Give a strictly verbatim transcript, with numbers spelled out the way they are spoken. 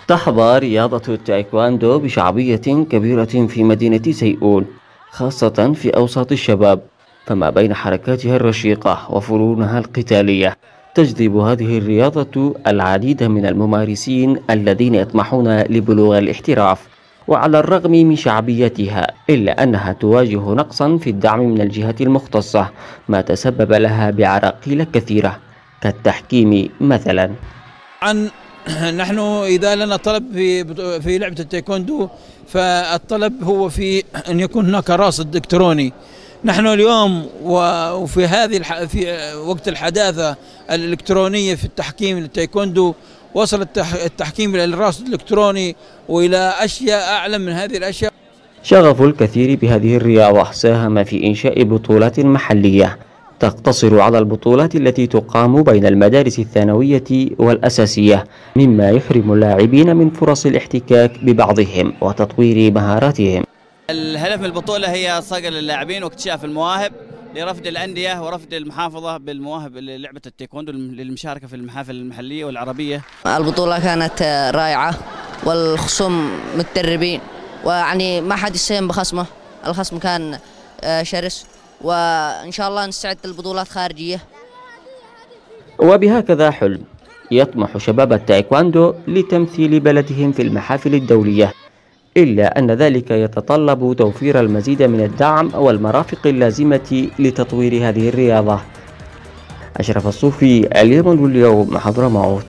تحظى رياضة التايكواندو بشعبية كبيرة في مدينة سيئول، خاصة في أوساط الشباب، فما بين حركاتها الرشيقة وفنونها القتالية تجذب هذه الرياضة العديد من الممارسين الذين يطمحون لبلوغ الاحتراف. وعلى الرغم من شعبيتها إلا أنها تواجه نقصا في الدعم من الجهات المختصة، ما تسبب لها بعراقيل كثيرة كالتحكيم مثلا. عن نحن إذا لنا طلب في في لعبة التايكوندو، فالطلب هو في أن يكون هناك راصد إلكتروني. نحن اليوم وفي هذه في وقت الحداثة الإلكترونية في التحكيم للتايكوندو، وصل التحكيم إلى الراصد الإلكتروني وإلى أشياء أعلى من هذه الأشياء. شغف الكثير بهذه الرياضة ساهم في إنشاء بطولات محلية تقتصر على البطولات التي تقام بين المدارس الثانوية والأساسية، مما يحرم اللاعبين من فرص الاحتكاك ببعضهم وتطوير مهاراتهم. الهدف من البطولة هي صقل اللاعبين واكتشاف المواهب لرفد الأندية ورفد المحافظة بالمواهب للعبة التايكوندو للمشاركة في المحافل المحلية والعربية. البطولة كانت رائعة والخصوم متدربين، ويعني ما حد يساهم بخصمه، الخصم كان شرس، وإن شاء الله نستعد للبطولات خارجية. وبهكذا حلم يطمح شباب التايكواندو لتمثيل بلدهم في المحافل الدولية، إلا أن ذلك يتطلب توفير المزيد من الدعم والمرافق اللازمة لتطوير هذه الرياضة. أشرف الصوفي، اليوم واليوم، حضرموت.